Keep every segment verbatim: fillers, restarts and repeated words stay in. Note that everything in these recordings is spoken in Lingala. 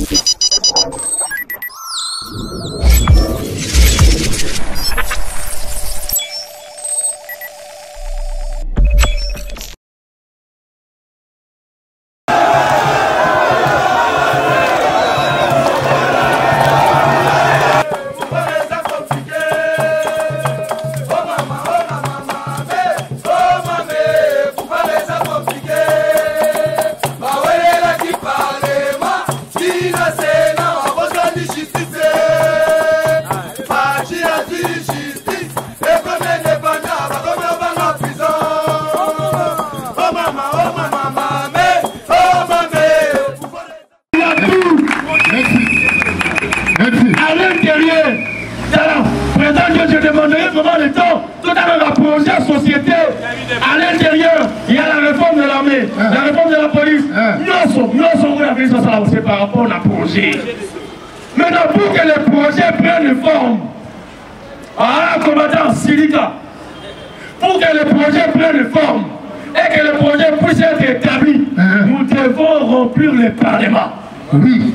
Par rapport à projet. Maintenant, pour que les projets prennent forme, ah, combattant Silika, pour que les projets prennent forme et que les projets puissent être établis, uh-huh. nous devons remplir le Parlement. Oui.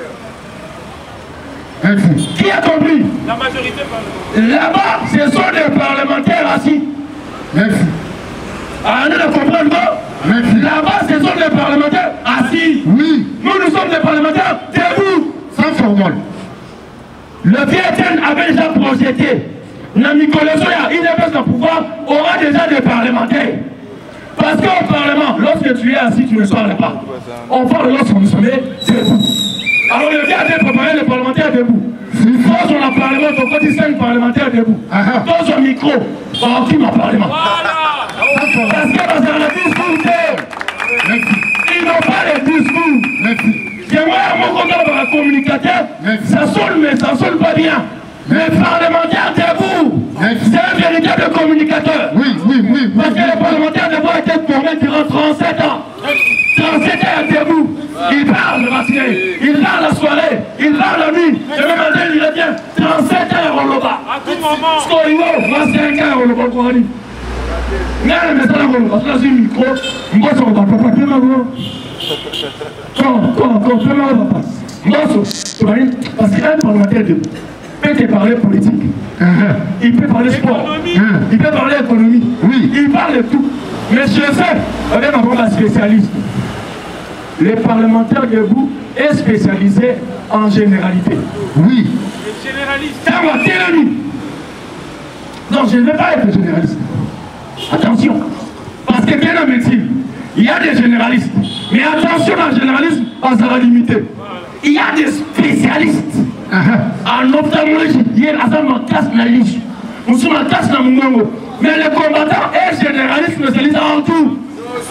Merci. Qui a compris? La majorité parlementaire. Là-bas, ce sont des parlementaires assis. Merci. Ah, nous ne comprenons pas. Là-bas, ce sont des parlementaires assis. Oui. Nous, nous sommes des parlementaires debout. Sans formol. Le Vietnam avait déjà projeté. Nicolas Soya, il n'est pas au pouvoir, aura déjà des parlementaires. Parce qu'au Parlement, lorsque tu es assis, tu ne parles pas. On parle lorsque nous sommes debout. Alors le Vietnam a préparé les parlementaires debout. Dans son Parlement, on côté cinq parlementaires debout. Dans son micro, par qui m'a parlé. Parce que dans le discours, ils n'ont pas les discours. J'aimerais mon contact avec un communicateur, ça sonne mais ça sonne pas bien. Mais parlementaires debout, c'est un véritable communicateur. Oui, oui, oui. Parce que les parlementaires debout ont été formés durant trente-sept ans. trente-sept ans debout. Ils parlent le matin, ils parlent la soirée, ils parlent la nuit. Et même matin, il revient trente-sept heures au Loba. À tout moment. Ce qu'on y va, moi c'est un cas au Loba pour aller. Mais le message au Loba, parce que là, c'est un micro, moi c'est au Loba, papa, fais ma voix. Quand, quand, quand, fais ma voix, papa. Parce qu'un parlementaire debout peut te parler politique, il peut parler sport, il peut parler économie, il parle de tout. Mais je sais, avec ma spécialiste, les parlementaires debout est spécialisé en généralité. Oui. Les généralistes. Ça va, t'es non, je ne vais pas être généraliste. Attention. Parce que bien en médecine, il y a des généralistes. Mais attention dans le généralisme, on sera limité. Il y a des spécialistes. Uh-huh. En ophtalmologie, il y a un casse la liche. Nous sommes en casse dans mon monde. Mais le combattant est généraliste spécialiste en tout.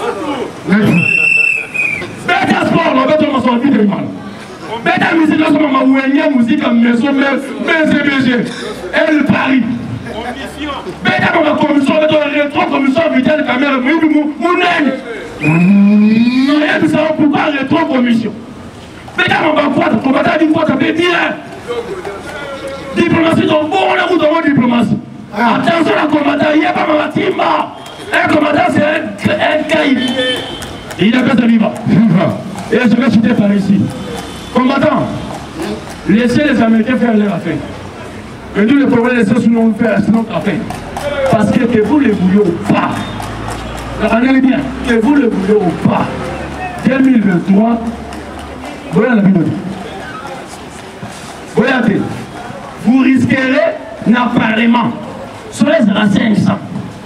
Beta sport, on va te m'en sortir de mal. Beta musique, là, on m'a oublié musique à maison, mais C B G. Elle Paris. Beta on va commission, on va rétro commission vitale caméra, mais mon nègre. Non, il y a tout ça, pourquoi rétro commission? Beta on va quoi, combattant dit quoi, ça fait bien. Diplomatie, donc bon, on a vous dans diplomatie. Attention à combattant, il n'y a pas ma timba. Un combattant, c'est un caïd. Il a fait viva. Et je vais citer par ici. Combattant, laissez les Américains faire leur affaire. Et nous, le problème, laissez sous nous faire notre affaire. Parce que que vous le voulez ou pas, regardez bien, que vous le voulez ou pas, deux mille vingt-trois, voilà la vidéo. Regardez, vous risquerez un parlement sur les cinq cents.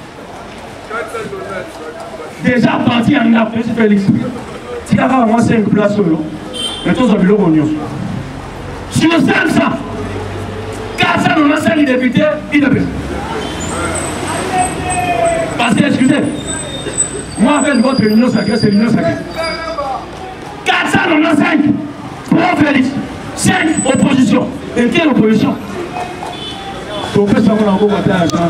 Déjà parti en Afrique, c'est Félix. Si tu as vraiment cinq places solo, mais tous ont vu l'oignon. Sur cinq cents, quatre cents, on a cinq députés, il a pris. Parce que, excusez, moi, avec votre union sacrée, c'est l'union sacrée. quatre cents, on a cinq. Pour Félix. cinq oppositions. Et quelle opposition? On peut savoir encore votre argent.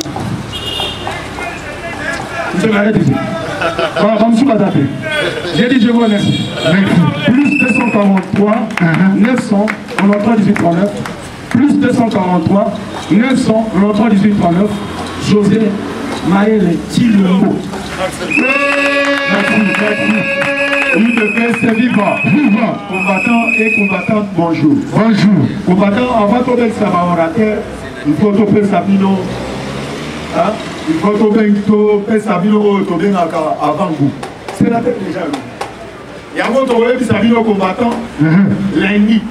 Je vais arrêter ici. Voilà, vamos pas taper. J'ai dit je vous remercie. Plus deux cent quarante-trois, neuf cents, quatre-vingt-trois, dix-huit, trente-neuf. Plus deux cent quarante-trois, neuf cents, quatre-vingt-trois, dix-huit, trente-neuf. José Maël Tillemot. Merci, merci. Oui, de paix, c'est vivant. Vivant. Combattant et combattant, bonjour. Bonjour. Combattant, avant de faire ça, il faut topper Sabino. Il faut topper Sabino avant vous. C'est la tête déjà. Il y a un autre Sabino combattant, lundi.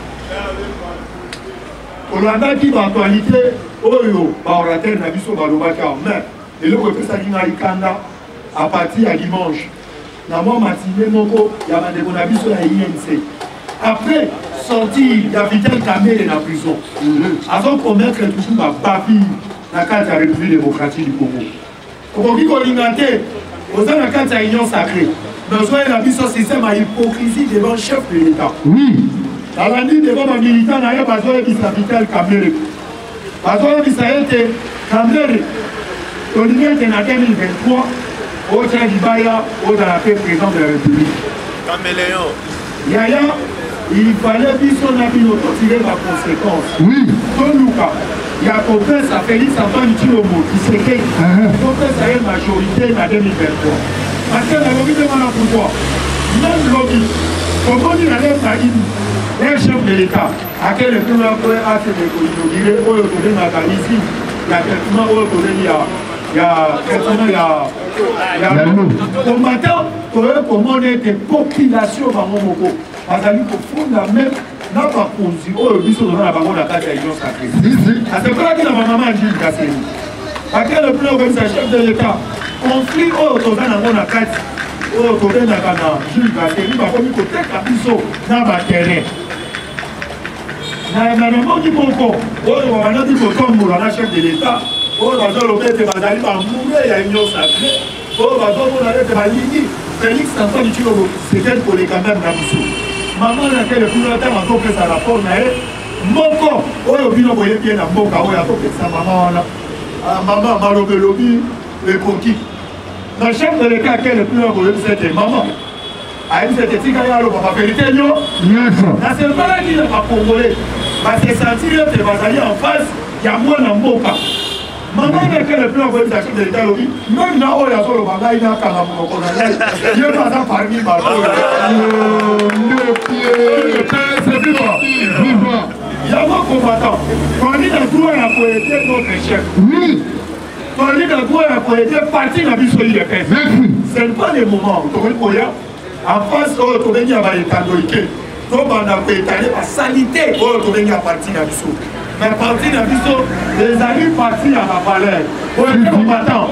Olanda qui va actualité, Oyo, Baoratel, Nabiso, Balobaka, mais et le côté Salina Ikanda à partir à dimanche. Dans mon matinée, il y a des Nabiso à I N C. Après, sorti, il y a Vital Kamel dans la prison. Avant qu'on mette toujours ma papille dans la carte de la République démocratique du Congo. Pour qu'on l'ingate, aux la carte de l'Union sacrée. Nous avons la mission système à hypocrisie devant le chef de l'État. Oui. Dans la nuit devant ma militant, il y a besoin de Vital Kamel. Besoin de Vital Kamel. L'Union était en deux mille vingt-trois. Au sein du Baya, au dans la paix président de la République. Caméléon. Yaya, il fallait bien son avis tirer la conséquence. Oui. Don Luca, il y a compris ça Félix Antoine Chilomo qui s'est fait. Compris ça une majorité en deux mille vingt-trois. Parce que la lobby demande pourquoi. Même lobby, comment il allait faire un chef de l'État, à quel point après a fait des inaugurer, au retourner dans la ici, il y a quelqu'un au retourner, il y a. Il y a quelqu'un, il y a. Il y a combattant, comment on est des populations dans mon moko. Parce qu'il faut la même. N'a pas conçu, oh, le biseau dans la baronne à la l'Union sacrée. C'est pour ça que la maman dit le cassé. Parce que le plus organisé chef de l'État, conflit, oh, tu vas dans la carte, oh, tu vas dans la Jules Gassé, il va comme il faut être la biseau dans la terrain. Na maman dit mon corps, oh, on va dire que comme on a chef de l'État, oh, on va dire le père de Bazali va mourir, il y a une union sacrée. Oh, on va dire qu'on a été maligné. Félix Antoine Chilomo, c'était pour les camarades dans le maman n'a fait le plus longtemps encore que ça rapport na elle. Mon corps, oh le bino voyez bien la boca, oh la boca sa maman là. Ah maman malobe lobi le coquille. Le chef de l'État qui est le plus longtemps c'était maman. Ah il c'était tika ya lo papa vérité yo. Yes. Na c'est pas là qui n'est pas congolais. Parce que sentir que Bazali en face, il y a moins dans boca. Maman n'a fait le plus longtemps le chef de l'État lobi. Même là oh il y a sur le bagage il y a quand même mon colonel. Il y a pas ça parmi ma C'est vivant. Vivant. Il y a un combattant. Quand on dit dans le groupe, on a poété notre chef. Oui. Quand on dit dans le groupe, on a poété parti dans le soleil de paix. Ce n'est pas le moment. En face, on a dit à Baïkandoïke. Donc, on a poété la salité. On a dit à partir dans le soleil. Mais parti dans le soleil, les amis partis à la valeur. On est combattant.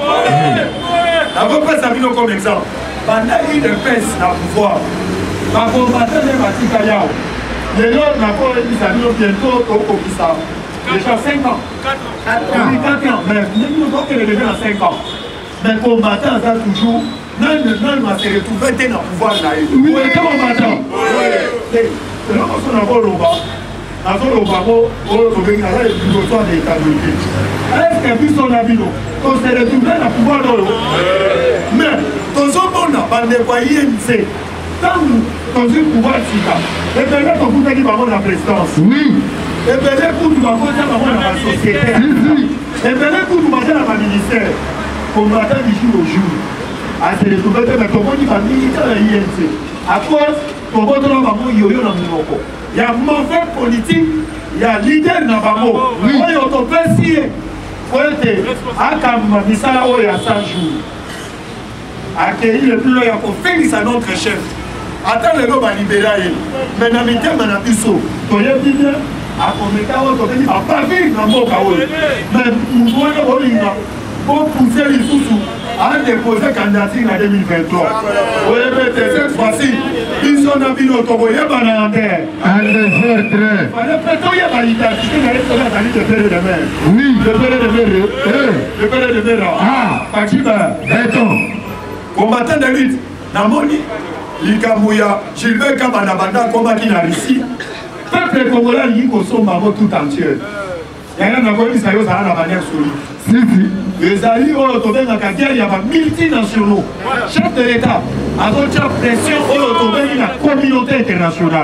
À peu près, ça vient comme exemple. Pendant une paix dans le pouvoir, la combattant est parti à Yao. Les autres n'ont pas dit ça, nous bientôt au Kokisa. Déjà cinq ans. quatre ans. quatre ans. Mais nous avons que les déjà dans cinq ans. Mais combattant, ça toujours. Non, non, on s'est retrouvé dans le pouvoir là. Oui, combattant. Oui. C'est là qu'on a vu le bas. On a vu le bas, on a vu le bas, on a vu le bas. Est-ce que puis son avis, on s'est retrouvé dans le pouvoir là. Mais, dans ce monde, on n'a pas I N C. Dans un pouvoir sida, et bien là, on a dit dans la présidence. Oui. Et bien là, pour nous avoir dans la société. Et bien là, pour nous avoir dans le ministère, combattant du jour au jour. À se retrouver, mais comment il va militer à la I N C. À cause, pour votre nom, il y a mauvais politique, il y a leader dans le monde. Oui. Il y a un si pour être à Kamamisala, il y a cent jours. Accueillir le plus loin, il y a qu'on fait à notre chef. Attends les gens à libérer. Mais dans les termes, on a pu sauver. Tu as dit bien, à Komeka, on a dit, à pas vivre dans mon chaos. Mais nous devons pour pousser les sous-sous à déposer candidature en deux mille vingt-trois. Oui, mais cette fois-ci, ils sont dans le Togo, il y a un terre. Un désert très. Il fallait plutôt y avoir l'identité de père de mer. Oui. Le père de mer. Le père de mer. Ah. Pachiba. Béton. Combattant de lutte. Namoni. Likamouya, Gilbert Kabanabanda, combattu en Russie. Peuple congolais, il y a tout entier. Il y a un peu de ça, il y a la manière solide. Les alliés ont retrouvé dans la guerre, il y a des multinationaux. Chef de l'État, a d'autres pression, ont retrouvé dans la communauté internationale.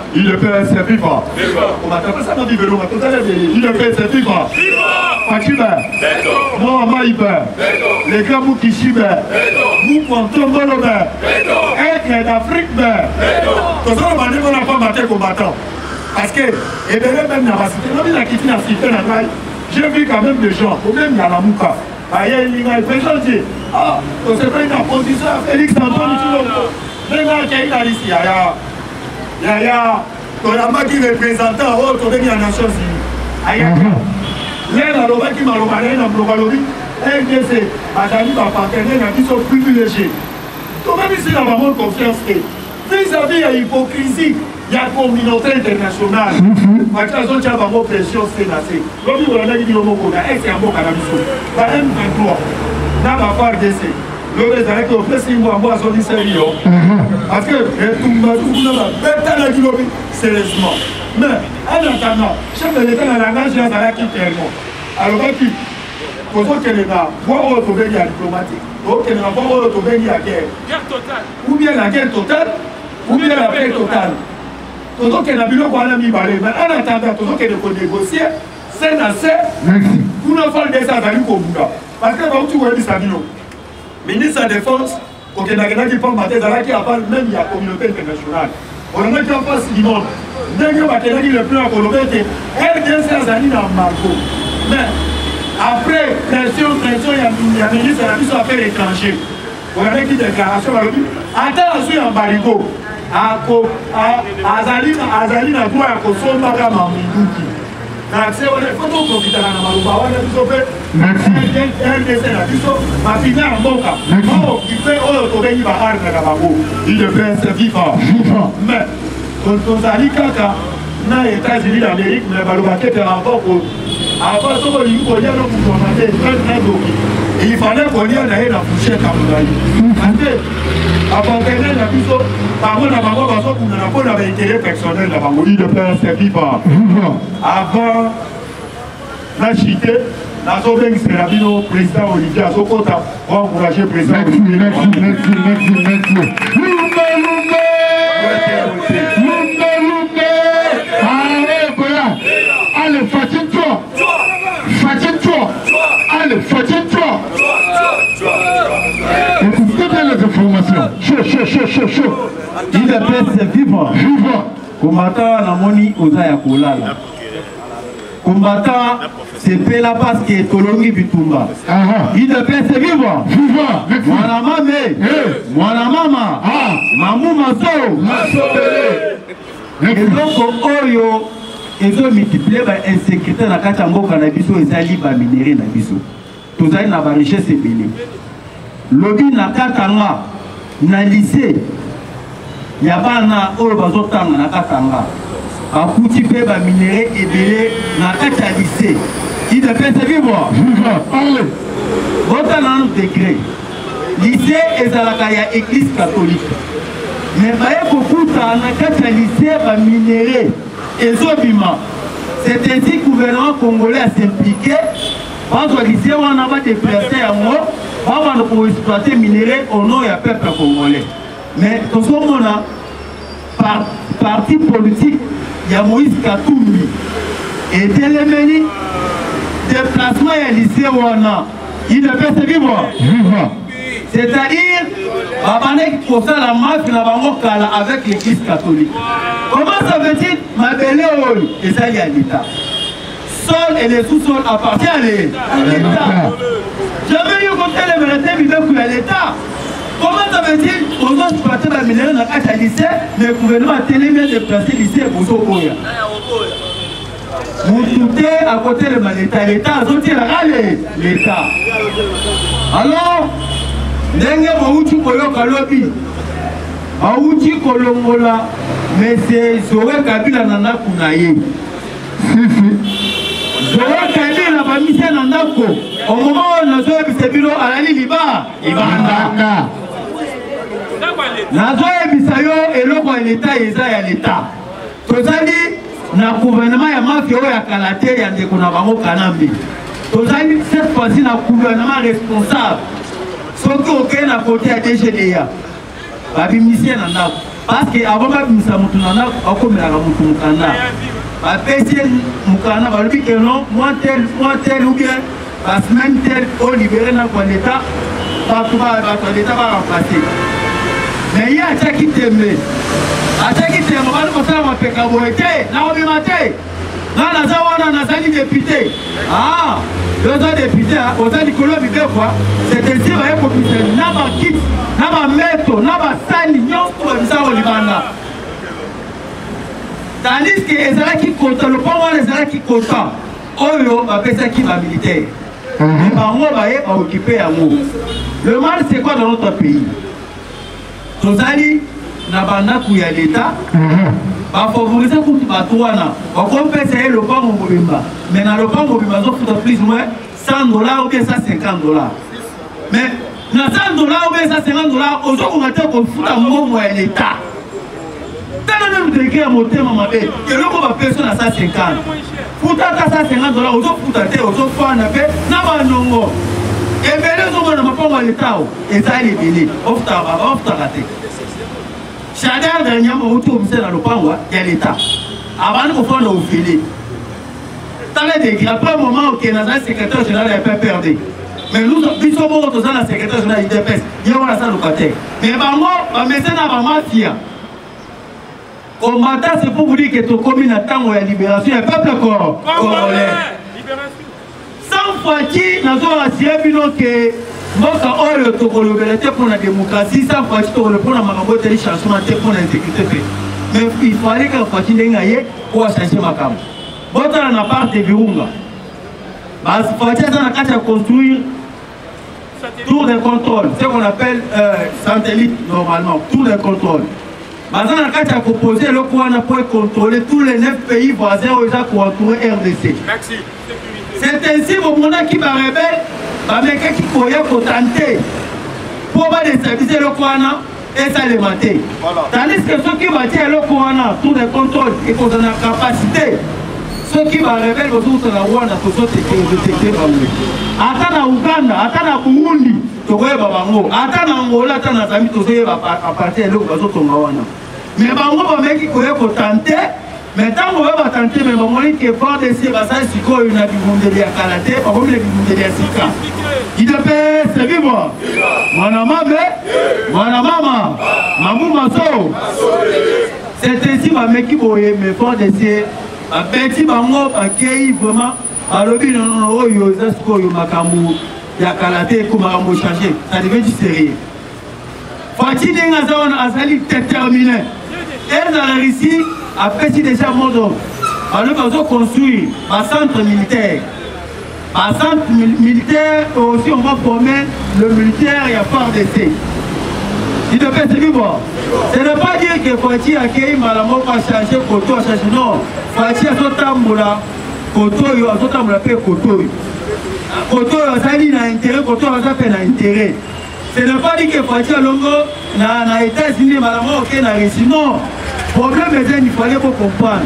Il le fait, c'est vivant. On va taper ça dans le vélo, tout à l'heure. Il le fait, c'est vivant. Fatima, non, Maïba, les gars, vous qui suivent, vous comptez mon honneur, être d'Afrique, tout ça, on va dire qu'on n'a pas maté combattant. Parce que, et bien, même dans la cité, on a quitté la cité, j'ai vu quand même des gens, même dans la Mouka. Il y a une personne qui dit, ah, on s'est pris en position à Félix Antoine, tu vois, il y a ici, il y a, il y a, il y a, qui représentant, oh, tu veux dire la nation civile. L'aide à l'oreille qui m'a l'oreille, dans le Lobby, L D C, Azali va partenaire, qui sont privilégiés. Toi-même ici, dans le monde confiance, vis-à-vis de l'hypocrisie, il y a une communauté internationale. Parce que la zone de la pression, c'est assez. L'homme qui a dit que c'est un bon cannabis. La M vingt-trois, dans la part D C, l'homme est avec le président de la zone sérieux. Parce que tout le monde, sérieusement. Mais, en attendant, chef de l'État dans la nage, il y a un qui tellement. Alors, qui pour ceux qui sont là, voir où on est diplomatique, pour ceux qui sont là, voir où on est la guerre. Guerre totale. Ou bien la guerre totale, ou bien la paix totale. Tout ce qui est là, on a mis balai. Mais en attendant, tout ce qui est négocié, c'est assez. Pour ne pas le descendre à l'Ukobuga. Parce que quand tu vois les Sabino, ministre de la Défense, au Canada qui parle de la qui appelle même la communauté internationale. On a qui en face du monde. Dès que Bakena dit le plus en Colombie, elle vient de s'aligner dans Marco. Mais après, pression, pression, il y a un ministre de la Affaires étrangères. On a qui déclaration à l'O attends, je suis en barigo. Azali na droit à Kosomba Mamouki. L'accès au photo profite à la Malouba, on a tout fait. L D C, ma fille en Moka. Oh, il fait oh, il va arrêter la Babou. Il le fait, c'est vivant. Mais, quand Zali Kaka, dans les États-Unis d'Amérique, mais Malouba qui était encore pour. Avant, ce qu'on dit, il y a un peu et il fallait qu'on y aille dans la fourchette à Moulaï. Avant que la puissance, par contre, la maman va sortir pour l'intérêt personnel de la maman. De faire ses vivants. Avant la chité, la Zobeng Serabino, président Olivier Azokota, pour encourager le président Olivier. Merci, merci, merci, merci. Lumbe, lumbe! Lumbe, lumbe! Allez, Koya! Allez, fatine-toi! Fatine-toi! Allez, fatine-toi! Écoutez bien les informations. Chaud, chaud, chaud, chaud, chaud. Il est prêt, vivant. Vivant. Combattant, Namoni, Ozaya Kolala. Combattant, c'est Pela parce que Tolongi Bitumba. Il est prêt, c'est vivant. Vivant. Mwana mame. Mwana mama. Mamou Maso. Maso Bele. Et donc, Oyo, ils ont multiplié l'insécurité dans la Kachango Kanabiso et Zali Baminéré Nabiso. Tout ça, il y a une richesse ébélée. Lobby na katanga na lycée ya bana oyo bazotanga na katanga akuti pe ba minéré ebele na kati ya lycée il dépend vivre allez bota na degré lycée ezalaka ya église catholique mais baye kokuta na kati ya lycée ba minéré ezobima c'est ainsi que le gouvernement congolais a s'impliqué parce que lycée on a pas déplacé à moi on va exploiter minerai au nom du peuple congolais. Mais tout ce monde a par parti politique, il y a Moïse Katumbi. Et Téléméni, déplacement et lycée où on a, il ne peut se vivre. C'est-à-dire, Babanek pour ça la marque n'a pas avec l'église catholique. Comment ça veut-il ma belle et ça il y a l'État. Sol et les sous-sols appartiennent à l'État. Jamais eu côté les vérités vivent à l'État. Comment ça veut-il aux autres partis de minéraux dans le lycée, le gouvernement a tellement déplacé le lycée pour Sokoya. Vous doutez à côté de l'État, l'État a sorti l'État. Alors, Dengue Mouchi Koyoka Lobby, Mouchi Kolongola, mais c'est Zoé Kabila Nana Kounaye. Zoé Kabila va misser Nanako. Au moment où nous avons fait bureau à la Liba, il va en Nazoe Bisayo et l'autre l'État et l'État. Tozali, na gouvernement ya mafia ya Kalate ya ndeko na bango Kanambi. Tozali cette fois-ci na gouvernement responsable. Soki oké na côté ya D G D A. Babi misien na ndako. parce que avant babimisa mutu nana akomelaka mutu mukanda bapesi mukanda balobi ke non moi tel moi tel ou bien la semaine telle au libéré na kwa l'état bato bato l'état va remplacer mais ye atiaki tembe atiaki tembe bali kosala mapeka boye te na obima te nga naza wana nazali député ah oza député oza likolo ya bibekwa c'est ainsi baye kopisa na bakiti na bameto na basani nyonso babisa kolibanda tandis que ezalaki kota lopango wana ezalaki kota oyo bapesaki bamilitaire mais bango baye baokipe yango. Le mal c'est quoi dans notre pays? Tozali na bandaku ya l'état bafavorize kutu bato wana bakompesa ye lopango mobimba mais na lopango mobimba azofuta plus ou moins cent dollars ou bien cent cinquante dollars mais na cent dollars ou bien cent cinquante dollars ozokonga te kofuta mbongo ya l'état tala même décret ya motema mabe eloko bapesa na cent cinquante futa ta cent cinquante dollars ozofuta te ozofanda mpe na banongo ebele ozomona mapango ya l'état ezali ebele ofutaka te Chadar de Nyama autour de la Lopangwa, il y a l'État. Avant de prendre au filet. Dans les décrets, après un moment où le secrétaire général n'a pas perdu. Mais nous, nous sommes au dans la secrétaire général de l'I D P S. Il y a un locataire. Mais Bango, on met ça dans la mafia. Au matin, c'est pour vous dire que ton commune attend la libération du peuple congolais. Sans fois qui, nous avons assuré que mboka oyo tokolobela te pour la démocratie sans fois tokolo pour la makambo te changement te pour la sécurité pe mais il fallait que fois ndenga ye pour changer makambo botala na part de Virunga bas fois ça na kati ya construire tour de contrôle ce qu'on appelle euh, satellite normalement tour de contrôle bas na kati ya proposer le quoi na pour contrôler tous les neuf pays voisins où ils ont entouré R D C. Merci. C'est ainsi au monde qui va rebelle bameka qui koya kotante pour ba déstabiliser le Kwana et ça les mater. Tandis que ceux qui battent le Kwana tout le contrôle et qu'on a capacité ceux qui va révéler aux autres la Rwanda pour sauter détecter bango. Ata na Uganda, ata na Burundi, tokoye bango, ata na Angola, ata na Zambie tokoye à partir de l'autre bazo tonga wana. Mais bango bameka qui koya kotante mais tant qu'on va tenter, mais on dit que fort de ces basses, si quoi une abondée à Kalaté, on va les abondés à Sika. Il te paie, c'est vivre. Mon maman, mon maman, maman, maso. C'est ainsi, ma mec qui voyait, mais fort de ces, à petit bango, à qui vraiment, à l'objet de nos yeux, à ce qu'on y a Makamou, il y a Kalaté, comme à changer. Ça devait être sérieux. Fatih Ngazan a sali déterminé. Elle dans la Russie a fait déjà mon don. Alors nous avons construit un centre militaire. Un centre militaire aussi on va former le militaire et à part d'essai. Il ne peut se vivre. Ce n'est pas dire que Fatih a accueilli Malamo va changer Koto a changer. Non. Fatih a son tamboula. Koto a son tamboula fait Koto. Koto a sali na intérêt. Koto a fait na intérêt. Ce n'est pas dit que Fatih a longo na États-Unis Malamo ok na Russie. Non. Le problème est qu'il fallait comprendre.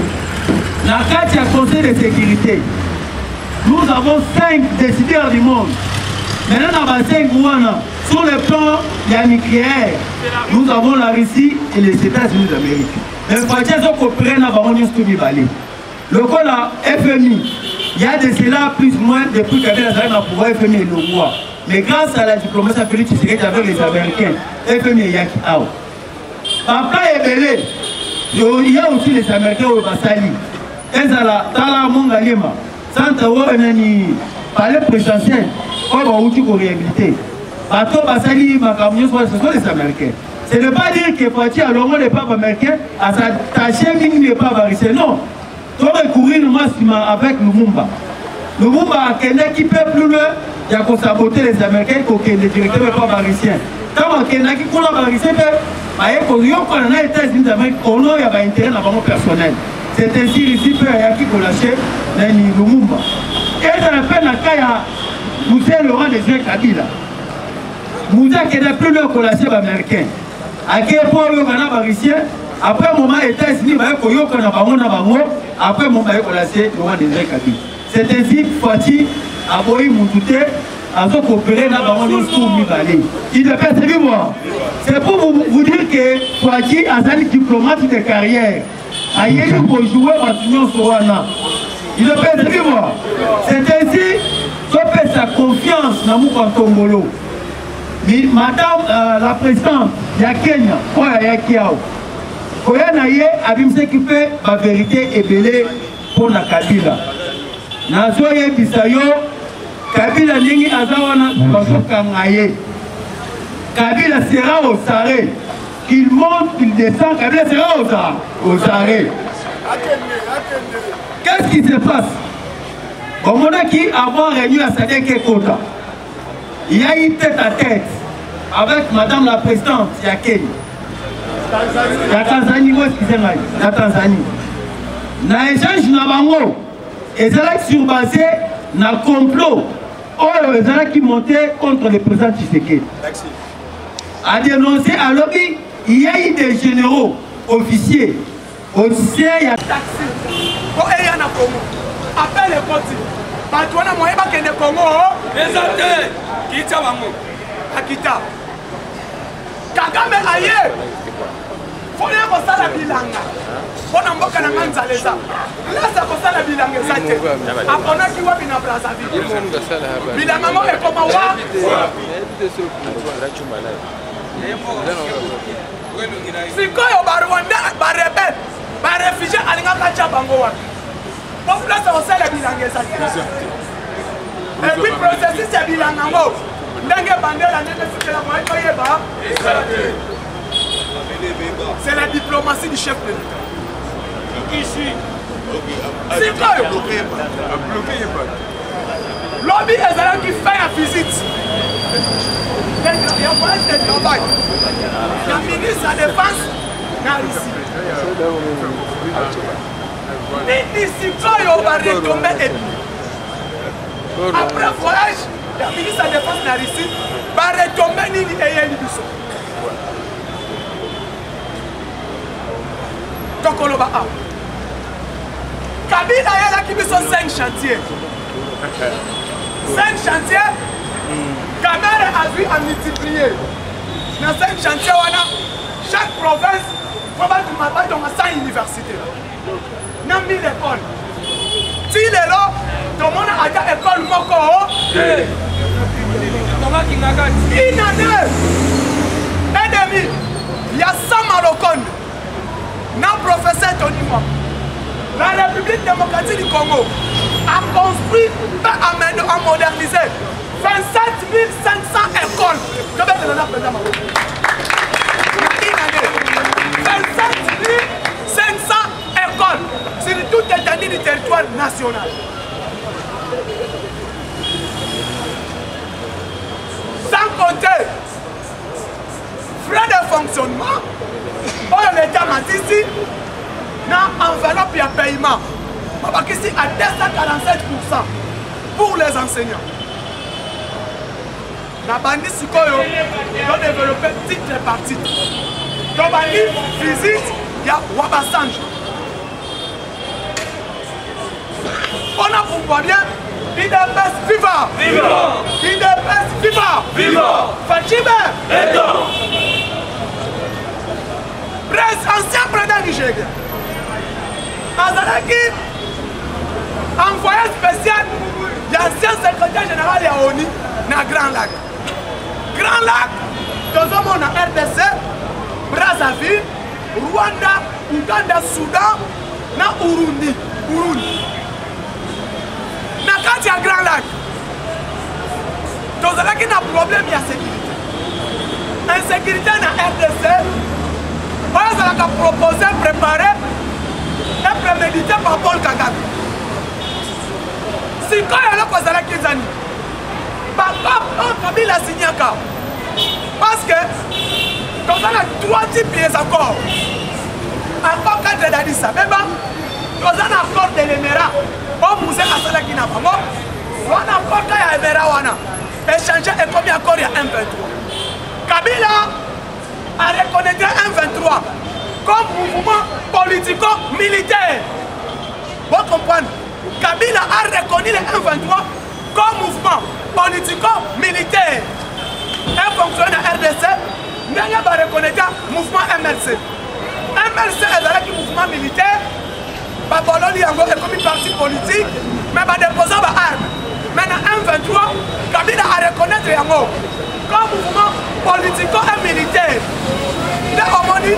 La carte du Conseil de sécurité, nous avons cinq décideurs du monde. Maintenant, on a cinq gouvernements. Sur le plan nucléaire, nous avons la Russie et les États-Unis d'Amérique. Mais il faut que nous prenions le cas la F M I, il y a de cela plus ou moins depuis qu'il y avait la pouvoir F M I et le roi. Mais grâce à la diplomatie Félix Tshisekedi avec les Américains, F M I et Yaki Ao. Papa est belé. Il y a aussi les Américains au Bassali. Ezala, Tala Mongalema, Santa Wonani, palais présidentiel, on va outil pour réhabiliter. Bateau Bassali, Makamio, ce sont les Américains. Ce n'est pas dire que Fatih a l'homme des papes américains à s'attacher les papes américains. Non. Tu vas courir le maximum avec Lumumba. Lumumba a quelqu'un qui peut plus loin, il y a qu'on saboter les Américains pour que les directeurs des papes américains. Quand quelqu'un qui coule les américains, on a été États-Unis d'Amérique, on a un intérêt dans le personnel. C'est ainsi ici que Yaki Kolaché, Nani Lumumba. Et ça rappelle la Kaya, Moussa Laurent des Yeux Kabila. Moussa qui n'est plus le Kolaché américain. À quel point le Ghana Barisien, après le moment les États-Unis, après le moment Kolaché Laurent des Yeux Kabila. C'est ainsi que Fatih a voulu Moutouté, à se coopérer dans le sous Mibale. Il ne peut pas moi. C'est pour vous, vous dire que Fouaki a un diplomate de carrière. Aïe, pour jouer à l'Union Sowana. Il ne peut pas moi. C'est ainsi qu'on fait sa confiance dans mon Tongolo. Mais madame euh, la présidente, il y a Kenya, il y a Kiao. Koyanaye abimse qui fait la vérité est belée pour la Kabila. Nazoye Bisayo, Kabila Ningi Azawana, Bazokangaye. Kabila sera au Saré. Qu'il monte, qu'il descend, Kabila sera au, au Saré. Qu'est-ce qui se passe? Au moment qui avant réuni à Sadek Kota, il y a une tête à tête avec madame la présidente Yakeni. La Tanzanie, où est-ce qu'ils sont? La Tanzanie. Na échange na bango, et c'est surbasé na complot. Oh, c'est qui montait contre le président Tshisekedi. A dénoncé à lobby, il y a eu des généraux, officiers, officiers, il y a taxi. Oh, il y a un Congo. Appelle les potes. Batouana moyen ba kende Congo. Présentez. Kita bango. Akita. Kagame aye. Folia kosala bilanga. Bona mboka na nganzaleza. Lasa kosala bilanga zate. Apona ki wapi na Brazzaville. Bilanga mo ekoma wa. Sikoyo ba Rwanda ba rebel ba réfugié alinga kacha bango wapi. Population kosala bilanga zate. Et puis processus ya bilanga ngo. Ndenge bandela ndenge sikela mo ayeba. C'est la diplomatie du chef de l'État. Ici. C'est quoi? Lobby est là qui fait la visite. Il y a un voyage de travail. La ministre de la Défense n'a ici. Mais ici, quand on va retomber ennemi. Après le voyage, la ministre de la Défense n'a ici. Va retomber Nini et Yéli Bissot. Tokoloba A. Kabila est là qui met son cinq chantiers. cinq chantiers. Kamere a vu à multiplier. Dans cinq chantiers, chaque province, probablement pas dans cinq universités. Dans mille écoles. Si il est là, tout le monde a dit école Moko. Une année et demi, il y a cent Marocains. Non, professeur Tony Moa, la République démocratique du Congo a construit, a modernisé vingt-sept mille cinq cents écoles. vingt-sept mille cinq cents écoles sur toute l'étendue du territoire national. Sans compter frais de fonctionnement. Oh, l'État m'a dit ici, dans l'enveloppe, il y a paiement. On va ici à deux cent quarante-sept pour cent pour les enseignants. La bandit Sikoyo doit développer titre par titre. La bandit visite, il y a Wabasanj. On a pour voir bien, il est best vivant. Vivant. Il est best vivant. Vivant. Fatime. Étant. Ancien président Nigeria. Azalaki, envoyé spécial, l'ancien secrétaire général de l'ONU dans Grand Lac. Grand Lac, dans le monde R D C, Brazzaville, Rwanda, Ouganda, Soudan, na Urundi. Urundi. Dans quand il y a Grand Lac, dans le il y a un problème, il y a sécurité. Insécurité dans R D C. On a proposé, préparé et prémédité par Paul Kagame. Si quand il y a un Kozala Kizani, par contre, Kabila a signé un cas. Parce que, quand on a trois types pieds encore, encore quatre d'Addis Abeba, quand on a accord de l'Émirat, on vous a Asala Kinabamo, on a accord de l'Émirat, on a échangé et combien accord il y a un vingt-trois. Kabila a reconnaître M vingt-trois comme mouvement politico-militaire. Vous comprenez? Kabila a reconnu le M vingt-trois comme mouvement politico-militaire. Un fonctionnaire R D C, nous avons reconnu le mouvement M L C. M L C est un mouvement militaire, il y a un parti politique, mais il y a déposé des armes. Maintenant, M vingt-trois, Kabila a reconnaître Yango comme mouvement politico et militaire. Il a dit,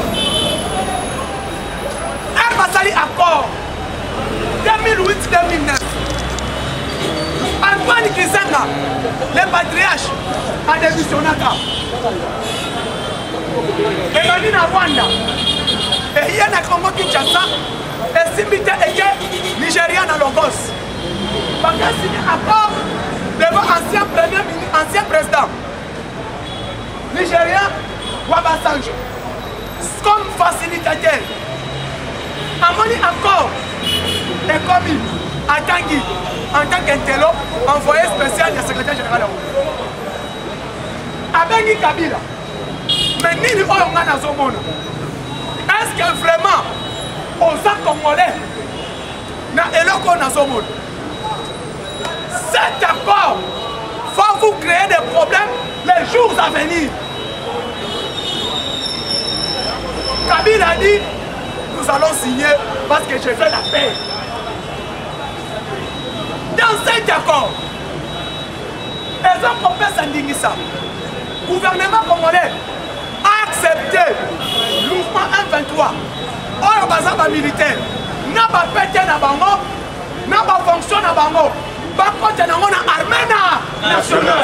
un Basali accord deux mille huit deux mille neuf. Antoine Kizenga, le patriarche, a démissionné. Et Mani na Rwanda, et il y a un Congo Kinshasa, et Simbite et Nigeria na Lagos. Parce qu'il y a un accord devant l'ancien premier ministre, ancien président nigérien, Wabasanjo, comme facilitateur. Amoni accord est commis à Tanguy, en tant qu'intello, envoyé spécial du secrétaire général. Avec Kabila, mais ni le Oyonga na Zomona. Est-ce que vraiment, aux Congolais, na Eloko na Zomona? Cet accord va vous créer des problèmes les jours à venir. Kabila a dit, nous allons signer parce que j'ai fait la paix. Dans cet accord, ils ont compris Sandingisa. Le gouvernement congolais a accepté le mouvement M vingt-trois. Or, bazaba militaire, n'a pas pété na bango, n'a pas fonctionné na bango. Par contre, il y a une armée nationale.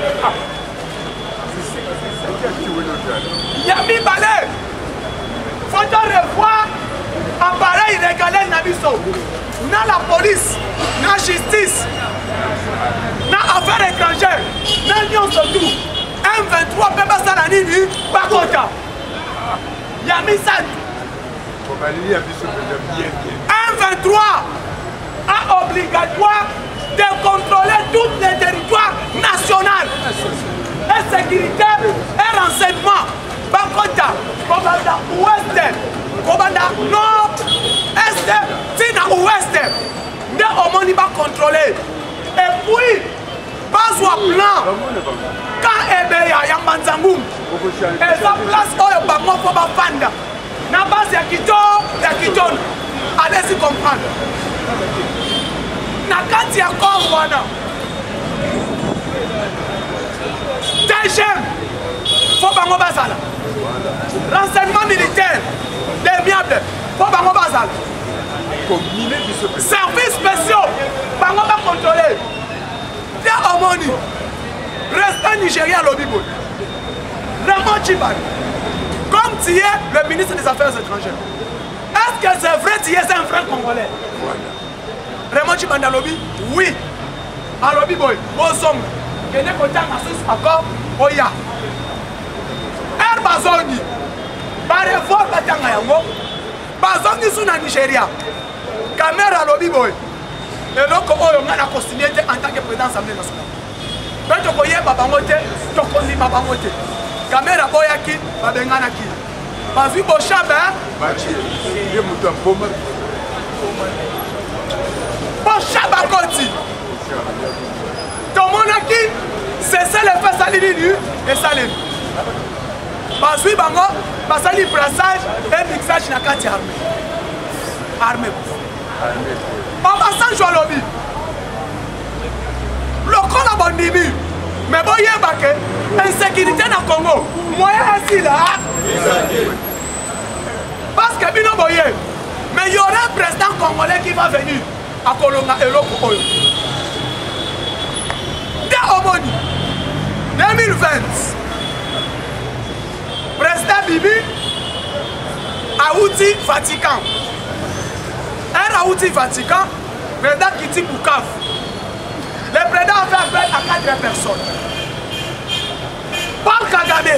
Yami Balé, il faut revoir l'appareil régalé Nabiso. Dans la police, dans la justice, dans les affaires étrangères, dans l'Union surtout. M vingt-trois peut pas s'en aller, par contre. Yami Sad. M vingt-trois a obligatoire de contrôler tous les territoires nationaux et sécuritaire et renseignement. Par contre, Kobanda ouest, Kobanda nord, est, Tina ouest, ne omoni pas contrôler. Et puis, pas au plan, quand Ebeya Yambanzangum, et sa place où Bango Foba Fanda, na base ya Kito, ya Kiton, allez-y comprendre. Nakati ya Kongwana T G M faut bango bazala renseignement militaire démiable faut bango bazala services spéciaux bango ba contrôler Tia Omoni restant Nigeria Lobibo Raymond Tchiban comme tu es le ministre des Affaires étrangères. Est-ce que c'est vrai que tu es un frère congolais? Raymond Tchibanda lobby, oui. À lobby boy, bon somme. Que ne compte pas sous accord, oya. Er Bazongi, par réforme batanga yango. Bazongi sous na Nigeria. Caméra lobby boy. Et donc oyo ngana continuer en tant que président de l'Assemblée nationale. Quand tu voyais babangote, tu connais babangote. Caméra boyaki, babengana ki. Bazi bochaba. Bachi, il est mutant poma. Chabakoti. Tomonaki, c'est ça le fait salini et salim. Basui bango, basali brassage et mixage na kati armée. Armée. On va sans jouer lobby. Le col a bondimi. Mais bon yé baké, insécurité na Congo. Moyen ainsi là. Parce que bino boye. Mais il y aura un président congolais qui va venir. À Kolonga et l'autre oil. Dès Omoni, deux mille vingt, président Bibi a outil Vatican. Un a outil Vatican, président Kiti Bukavu. Le président a fait appel à quatre personnes. Paul Kagame,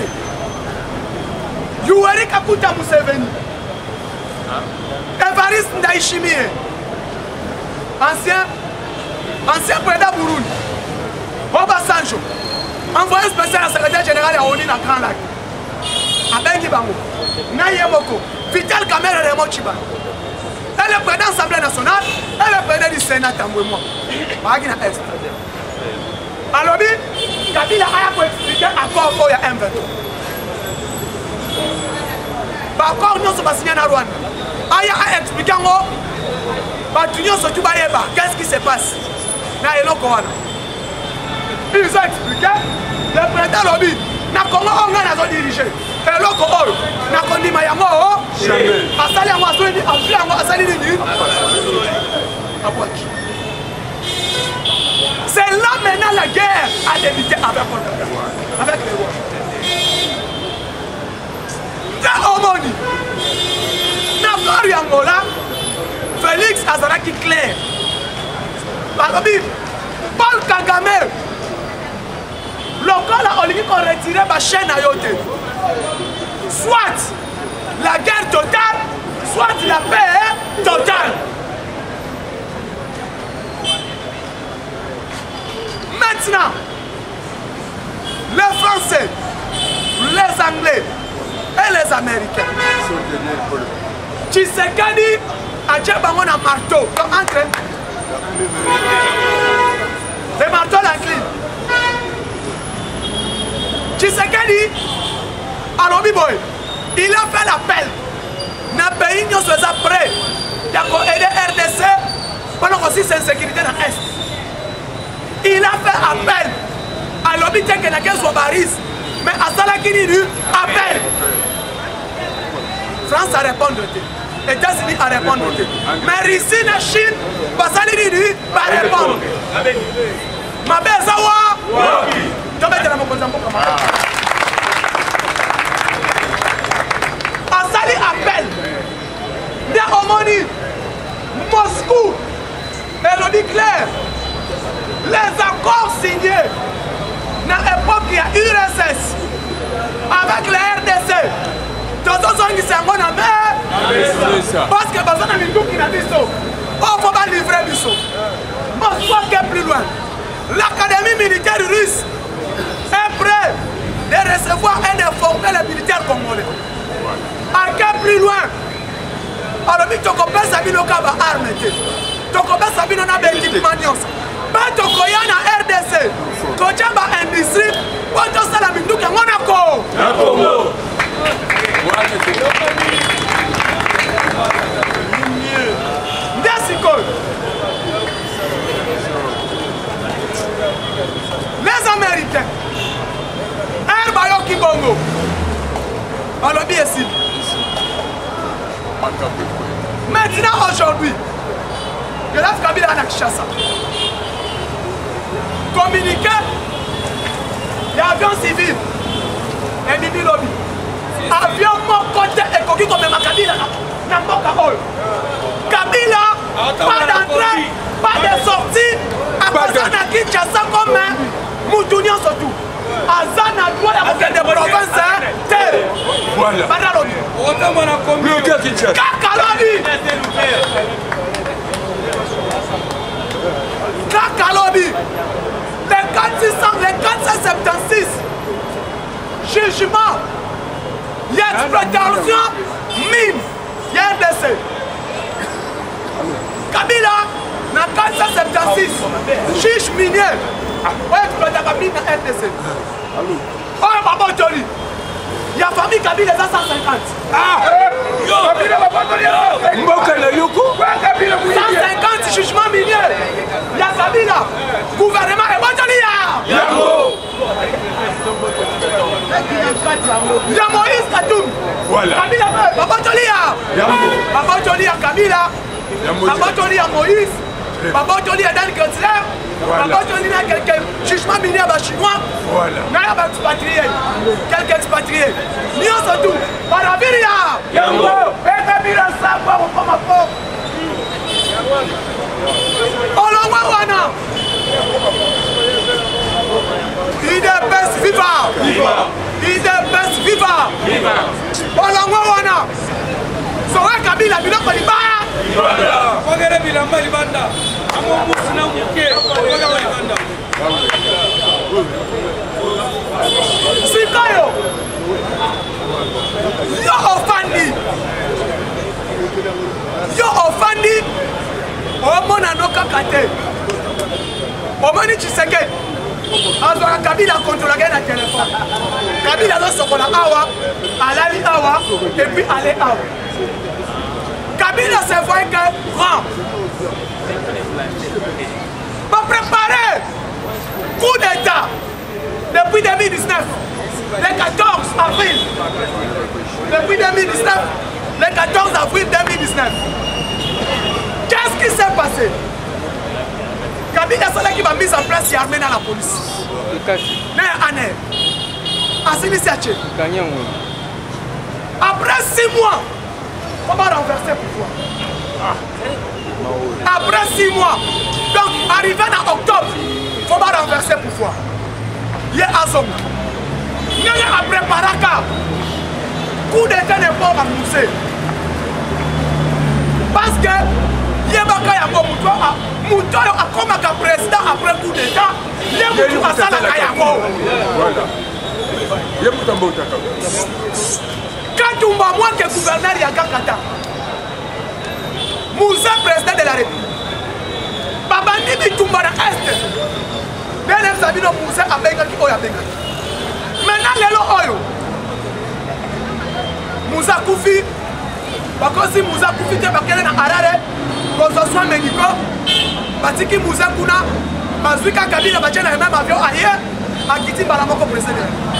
Yoweri Kaguta Museveni, Evariste Ndayishimiye. Ancien, ancien président Burundi, Obasanjo, envoyé spécial à secrétaire général à Oni dans Grand Lac. Abengi Bango, Nayemoko, Vital Kamere Raymond Tchiban. Et le président de l'Assemblée nationale, et le président du Sénat Tambouémois. Bagina Est. alobi Kabila aya koexplike accord oyo ya M vingt-trois baaccord nyonso basinya na Rwanda aya aexplike yango bato nyonso tu bayeba qu'est-ce qui se passe na eloko wana ils ont expliqué le président alobi na Congo oyo ngai nazodirige eloko oyo nakondima yango asali yango azwi yango asali nini abwaki. C'est là maintenant la guerre a débuté avec, avec les rois. Dans Omoni, dans le Angola, Félix Azaraki clair. Par exemple, Paul Kagame, le corps a retiré ma chaîne à Yote. Soit la guerre totale, soit la paix totale. Maintenant, les Français, les Anglais et les Américains, Tshisekedi a déjà un marteau. Donc, entre les marteaux l'incline. Tshisekedi, alors Biboy, il a fait l'appel. N'a pays nous sommes prêts. Il y a aider R D C pendant aussi c'est sécurité dans l'Est. Il a fait appel à l'hôpital qui n'a qu'un Sobaris, mais à Salakini appel. France a répondu, États-Unis a répondu, mais Russie, la Chine, Basalini va répondre. Ma belle Zawa, tu vas mettre la Mokozambo comme ça. Asali appel de Omoni, Moscou, et le dit clair. Les accords signés dans l'époque il y a U R S S avec le R D C. Tous ceux qui sont en mer, parce que personne n'a mis tout qui n'a dit ça. On ne faut pas livrer du saut. On soit plus loin. L'académie militaire russe est prête de recevoir et de former les militaires congolais. À quel plus loin? Alors, tu peux Sabino Kaba armé. Tu peux Sabino Nabe équipement. Bato koyana R D C, kojamba industrie, bato sala minduka Monaco. Ndesiko. Les Américains, Air Bayoki Bongo, alobi ici. Maintenant aujourd'hui, que la Kabila a Kinshasa. Communiqué, les avions civils, et Bibi Lobby. Avion mon côté et Koki comme ma Kabila, n'a pas Kabila, pas d'entrée, pas de sortie, à personne à Kinshasa comme Moutounia surtout. Azana doit la bouquet de province, terre. Voilà. Badaloni. Kakaloni. Kakalobi. Les quatre cent soixante-six jugements, il y a exploitation, mine, il y a R D C. Kabila, dans quatre cent soixante-six, juge minier, il y a exploitation mine dans R D C. Oh, Baba Joli, il y a famille Kabila dans cent cinquante. Ah! cent cinquante jugements miniers. Il y a Kabila, gouvernement et Botolia. Il y a Moïse Katoum. Kabila, Botolia. Botolia, Kabila. Botolia, Moïse. Botolia, Dan Kessler. Botolia, quelques jugements miniers chinois. Naya va expatrier. Quelques expatriés. Nyon surtout. Paraviria. Yango. Et Kabila, ça va au format fort. Olongwa wana. Il est best viva. Il est best viva. Olongwa wana. Sowe Kabila biloko libaya. Ogere bilamba libanda. Amo musina muke. Ogere libanda. Sikayo. Yo ofandi. Yo ofandi. Omona no kakate. Omoni Tshisekedi. azwaka Kabila contrôler na téléphone. Kabila do sokola awa, alali awa et puis aller awa. Kabila se voit que grand. Va préparer coup d'état depuis deux mille dix-neuf, le quatorze avril. Depuis deux mille dix-neuf, le quatorze avril deux mille dix-neuf. Qu'est-ce qui s'est passé? Kabila Sala qui va mise en place l'armée dans la police. Né après six mois, on va renverser le pouvoir. Après six mois, donc arrivé en octobre, on va renverser le pouvoir. Il y a Azong. Il y a préparé un coup d'état n'est pas annoncé. Parce que il y a un Mouto a comme un président après coup d'état, il y a un Kayamo. Quand on va moins que gouverneur Yakakata, Moussa président de la République, Babandi Bitumba na Est, Benem Sabino Moussa a Bengaki Oya Bengaki. Maintenant, Lelo Oyo, Moussa Koufi, parce que Moussa Koufi était bakele na Harare, pour ce soin médicaux, parce que Moussa Kuna, Mazuika Kabila Bachena et même avion ailleurs, a quitté Balamoko président.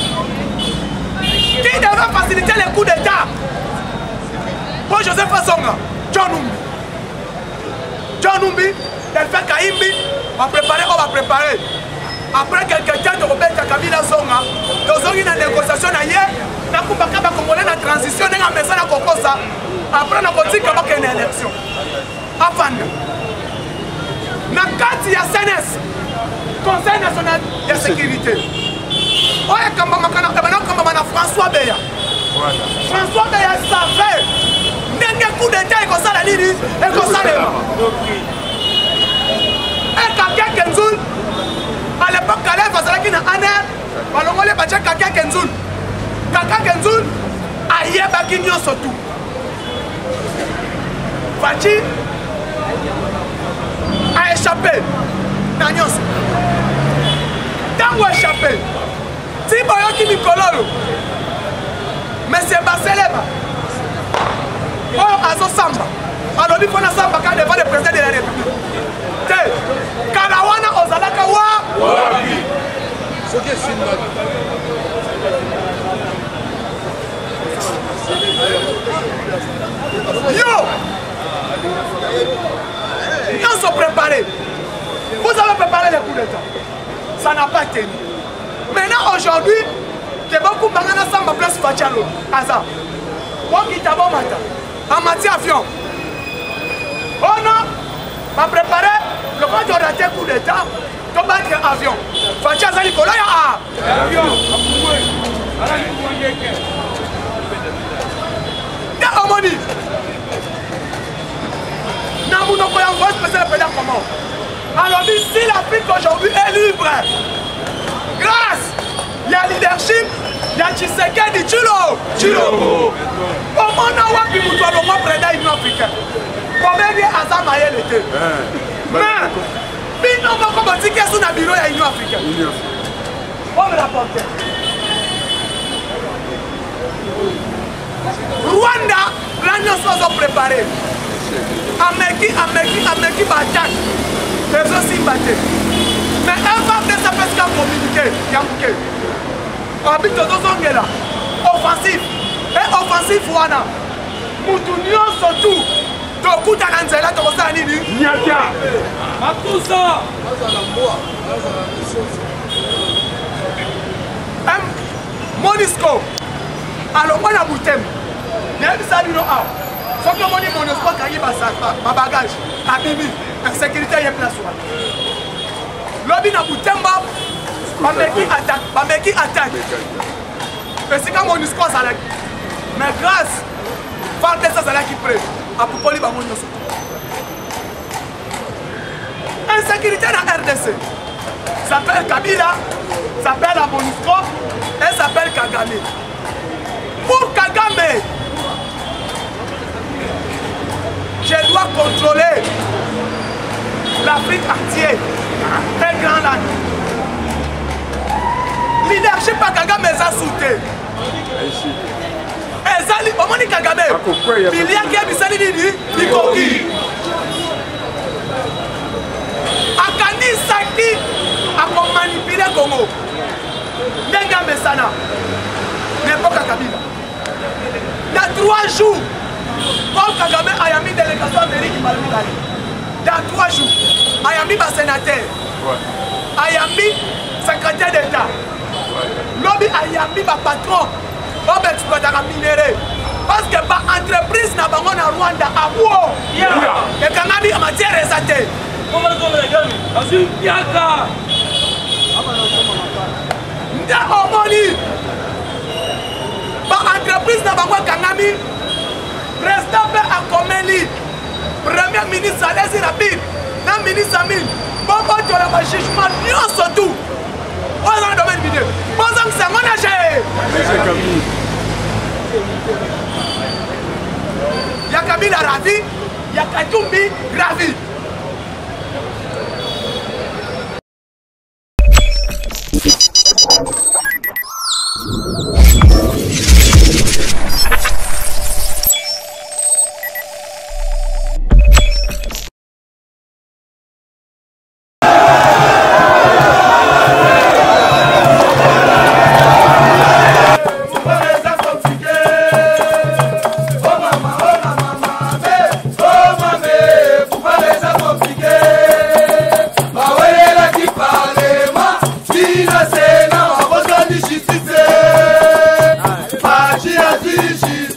Qui devrait faciliter les coups d'état? Pour Joseph Fassonga, John Numbi. John Numbi, Delphin Kaimbi, on va préparer, on va préparer. Après quelques temps de Robert Kabila Zonga, nous avons une négociation ailleurs, nous avons une transition, nous avons une transition. Après, nous avons dit qu'il y a une élection. Avant, dans le cadre de la C N S, Conseil national de sécurité, on a François Beya. François Beya savait que coup d'état est comme ça la ligne et comme ça les et Kaka Kenzoul, à l'époque, Calais va qui n'a année, on va aller Kaka Kenzoul. Kaka Kenzoul, aïe, Bakignon surtout. Fachi a échappé. Nanyos. Tant qu'il a échappé, si Boyo qui me colore, mais c'est Baseleba. Oh, Azo Samba. Alors, il faut que Samba quand devant le président de la République. Kalawana Ozalaka wa. Yo! Ils sont préparés. Vous avez préparé les coups d'état. Ça n'a pas tenu. Maintenant, aujourd'hui, c'est beaucoup de gens qui place Fachalo. Aza. Moi qui t'ai bon matin. En matière avion. Oh non! On va préparer le cas de rater coup d'état. Tu vas battre avion. Fachalo Nicolas a avion. Harmonie. Namouna Koyango, spécial président comment? Alors, si l'Afrique aujourd'hui est libre, grâce, il y a leadership, il y a Tshisekedi, Tchilo, Tchilo. Comment on a vu que nous avons président l'Union africaine? Combien de Azam a été? Mais, nous avons commencé qu'il y a sur le bureau de l'Union africaine. On me rapporte. Rwanda, l'Union soit préparée. Amérique, Amérique, Amérique va attaquer. Les aussi battent. Mais un femme de sa pesca communiquer. Yamouké. Habite dans son là. Offensif. Et offensif, Wana. Moutounion surtout. Toku Tananzela, Toku Sanini. Nyaka. Makusa. Monisco. Alors, moi, je suis même ça, nous avons. Ce que je dis, mon espoir, quand il y a ma bagage, à Bibi, la sécurité est place. L'objet n'a pas Temba, ma mec attaque, ma mec attaque. Mais c'est quand mon espoir, ça l'a. Mais grâce, par ça, ça l'a qui prête. À Poupoli, ma mon insécurité dans la R D C. Ça s'appelle Kabila, ça s'appelle la Monusco, et ça s'appelle Kagame. Pour Kagame, je dois contrôler l'Afrique entière, un grand land. leadership ya Kagame eza sute ezali omoni Kagame biliaki ebisali nini likoki akanisaki akomanipule Congo ndenge amesana n'epoka Kabila na trois jours Paul Kagame ayambi délégation Amérique balmikali dans trois jours ayambi basénateur ayambi secrétaire d'État lobi ayambi bapatron oyo baexploitaka minere parce que baentreprise na bango na Rwanda abuo ekangami ya matière eza te nde omoni baentreprise na bango ekangami président mpe akomeli premier ministre alesi rapide na ministre amine bobotola bajugement nyonso tu oyo eza na domaine minier bozongisa yango na je ya Kabila ravi ya Katumbi ravi Justice.